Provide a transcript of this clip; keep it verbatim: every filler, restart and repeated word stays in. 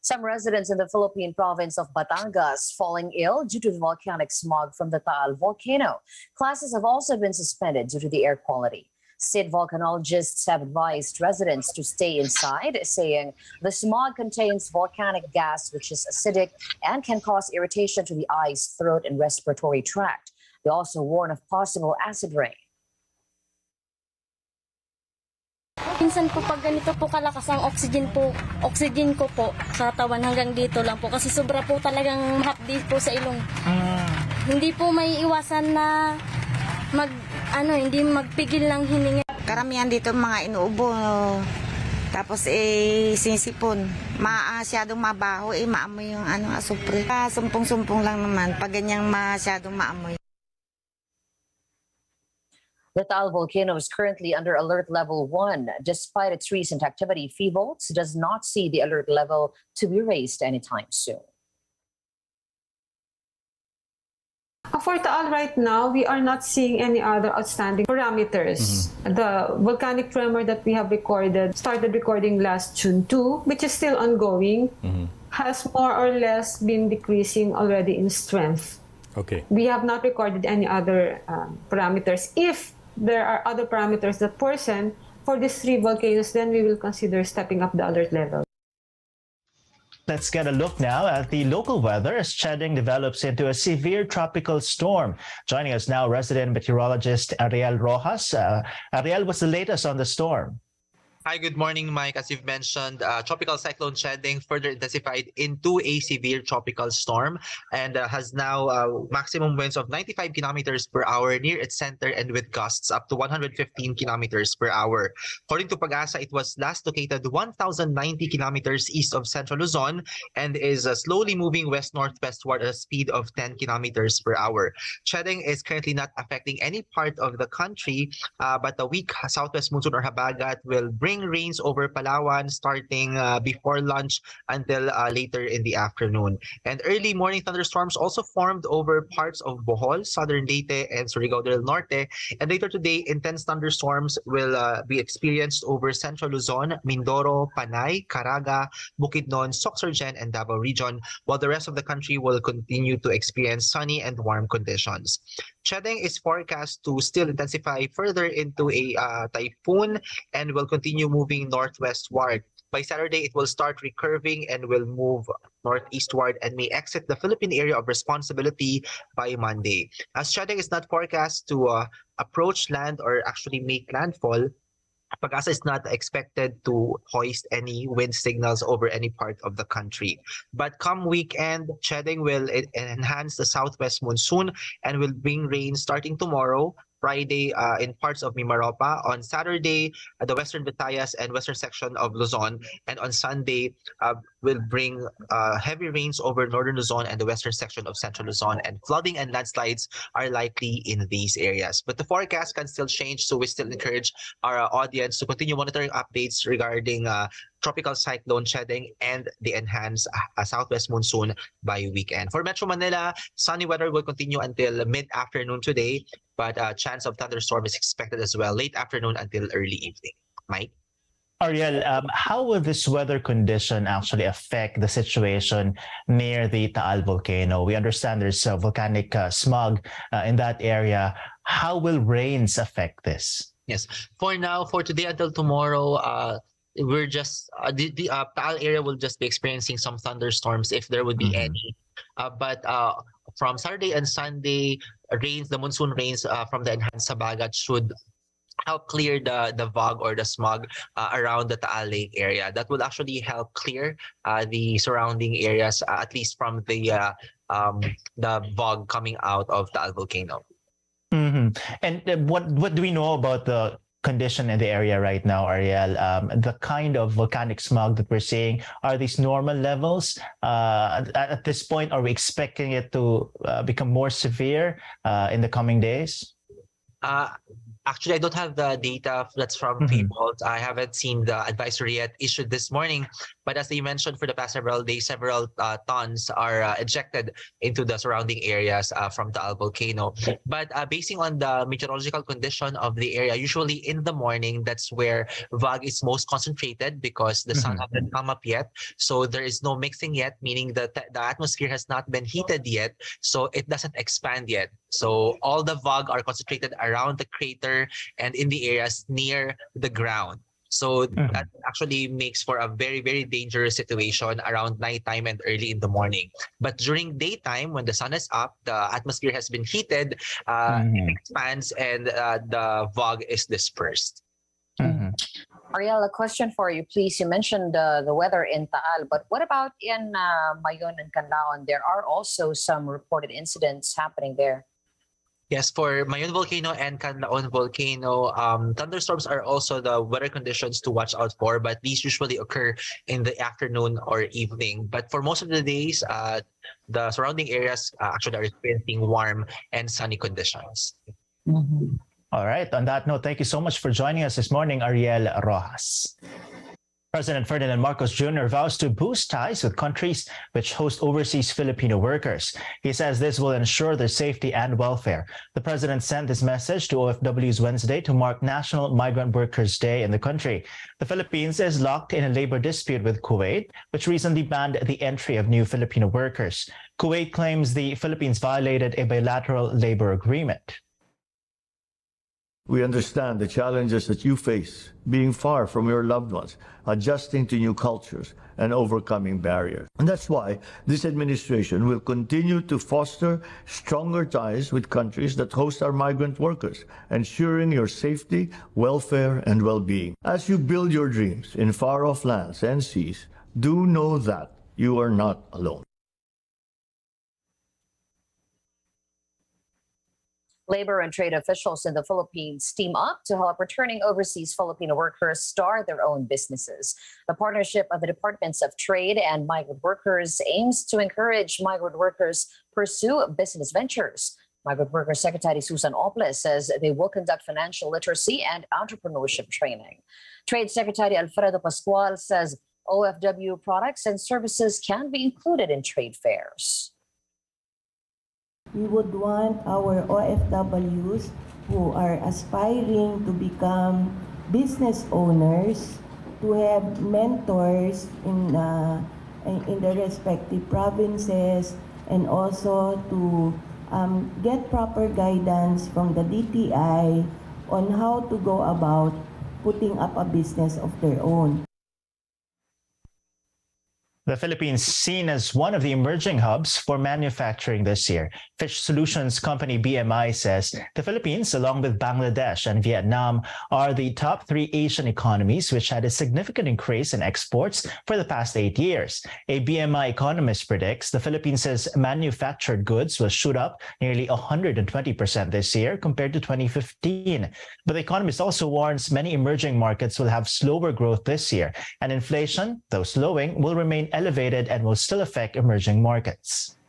Some residents in the Philippine province of Batangas falling ill due to the volcanic smog from the Taal volcano. Classes have also been suspended due to the air quality. State volcanologists have advised residents to stay inside, saying the smog contains volcanic gas, which is acidic and can cause irritation to the eyes, throat, and respiratory tract. They also warn of possible acid rain. Minsan po pag ganito po kalakas ang oxygen po, oxygen ko po sa katawan hanggang dito lang po kasi sobra po talagang mahapdi po sa ilong. Ah. Hindi po may iwasan na mag ano, hindi magpigil ng hininga. Karamihan dito mga inuubo. Tapos eh sinisipon. Masyadong mabaho eh maamoy yung ano asupre. Sumpong-sumpong lang naman pag ganyang masyadong maamoy. The Taal volcano is currently under alert level one. Despite its recent activity, PHIVOLTS does not see the alert level to be raised anytime soon. For Taal right now, we are not seeing any other outstanding parameters. Mm-hmm. The volcanic tremor that we have recorded, started recording last June second, which is still ongoing, mm-hmm. has more or less been decreasing already in strength. Okay. We have not recorded any other um, parameters. If there are other parameters that worsen for these three volcanoes, then we will consider stepping up the alert level. Let's get a look now at the local weather as Chedeng develops into a severe tropical storm. Joining us now, resident meteorologist Ariel Rojas. Uh, Ariel, what's the latest on the storm? Hi, good morning, Mike. As you've mentioned, uh, Tropical Cyclone Chedeng further intensified into a severe tropical storm and uh, has now uh, maximum winds of ninety-five kilometers per hour near its center and with gusts up to one hundred fifteen kilometers per hour. According to Pag-asa, it was last located one thousand ninety kilometers east of central Luzon and is uh, slowly moving west-northwestward at a speed of ten kilometers per hour. Chedeng is currently not affecting any part of the country, uh, but a weak southwest monsoon or habagat will bring rains over Palawan starting uh, before lunch until uh, later in the afternoon. And early morning thunderstorms also formed over parts of Bohol, southern Leyte, and Surigao del Norte. And later today, intense thunderstorms will uh, be experienced over central Luzon, Mindoro, Panay, Caraga, Bukidnon, Sorsogon, and Davao region, while the rest of the country will continue to experience sunny and warm conditions. Chedeng is forecast to still intensify further into a uh, typhoon and will continue moving northwestward. By Saturday, it will start recurving and will move northeastward and may exit the Philippine area of responsibility by Monday. As Chedeng is not forecast to uh, approach land or actually make landfall, Pag-asa is not expected to hoist any wind signals over any part of the country. But come weekend, Chedeng will enhance the southwest monsoon and will bring rain starting tomorrow, Friday uh, in parts of Mimaropa, on Saturday uh, the western Visayas and western section of Luzon, and on Sunday uh, will bring uh, heavy rains over northern Luzon and the western section of central Luzon, and flooding and landslides are likely in these areas. But the forecast can still change, so we still encourage our uh, audience to continue monitoring updates regarding uh, Tropical Cyclone Chedeng and the enhanced uh, southwest monsoon by weekend. For Metro Manila, sunny weather will continue until mid-afternoon today, but uh, chance of thunderstorm is expected as well late afternoon until early evening. Mike? Ariel, um, how will this weather condition actually affect the situation near the Taal volcano? We understand there's a volcanic uh, smog uh, in that area. How will rains affect this? Yes. For now, for today until tomorrow, uh, we're just uh, the, the uh, Taal area will just be experiencing some thunderstorms if there would be mm-hmm. any. Uh, but uh, from Saturday and Sunday, rains, the monsoon rains uh, from the enhanced habagat should help clear the the fog or the smog uh, around the Taal Lake area. That will actually help clear uh, the surrounding areas, uh, at least from the uh, um, the fog coming out of Taal volcano. Mm-hmm. And uh, what what do we know about the condition in the area right now, Ariel? Um, the kind of volcanic smog that we're seeing, are these normal levels? Uh, at, at this point, are we expecting it to uh, become more severe uh, in the coming days? Uh, Actually, I don't have the data that's from Mhm. Freeport. I haven't seen the advisory yet issued this morning. But as they mentioned, for the past several days, several uh, tons are uh, ejected into the surrounding areas uh, from Taal volcano. But uh, basing on the meteorological condition of the area, usually in the morning, that's where V A G is most concentrated because the sun Mhm. hasn't come up yet. So there is no mixing yet, meaning that the atmosphere has not been heated yet. So it doesn't expand yet. So all the V A G are concentrated around the crater and in the areas near the ground. So Mhm. that actually makes for a very, very dangerous situation around nighttime and early in the morning. But during daytime, when the sun is up, the atmosphere has been heated, uh, it Mhm. expands, and uh, the V A G is dispersed. Mhm. Ariel, a question for you, please. You mentioned uh, the weather in Taal, but what about in uh, Mayon and Canlaon? There are also some reported incidents happening there. Yes, for Mayon volcano and Canlaon volcano, um, thunderstorms are also the weather conditions to watch out for, but these usually occur in the afternoon or evening. But for most of the days, uh, the surrounding areas uh, actually are experiencing warm and sunny conditions. All right. On that note, thank you so much for joining us this morning, Ariel Rojas. President Ferdinand Marcos Junior vows to boost ties with countries which host overseas Filipino workers. He says this will ensure their safety and welfare. The president sent this message to O F Ws Wednesday to mark National Migrant Workers Day in the country. The Philippines is locked in a labor dispute with Kuwait, which recently banned the entry of new Filipino workers. Kuwait claims the Philippines violated a bilateral labor agreement. We understand the challenges that you face, being far from your loved ones, adjusting to new cultures, and overcoming barriers. And that's why this administration will continue to foster stronger ties with countries that host our migrant workers, ensuring your safety, welfare, and well-being. As you build your dreams in far-off lands and seas, do know that you are not alone. Labor and trade officials in the Philippines team up to help returning overseas Filipino workers start their own businesses. The partnership of the Departments of Trade and Migrant Workers aims to encourage migrant workers pursue business ventures. Migrant Workers Secretary Susan Oples says they will conduct financial literacy and entrepreneurship training. Trade Secretary Alfredo Pascual says O F W products and services can be included in trade fairs. We would want our O F Ws who are aspiring to become business owners to have mentors in, uh, in the respective provinces, and also to um, get proper guidance from the D T I on how to go about putting up a business of their own. The Philippines seen as one of the emerging hubs for manufacturing this year. Fish Solutions company B M I says the Philippines, along with Bangladesh and Vietnam, are the top three Asian economies which had a significant increase in exports for the past eight years. A B M I economist predicts the Philippines' manufactured goods will shoot up nearly one hundred twenty percent this year compared to twenty fifteen. But the economist also warns many emerging markets will have slower growth this year, and inflation, though slowing, will remain elevated and will still affect emerging markets.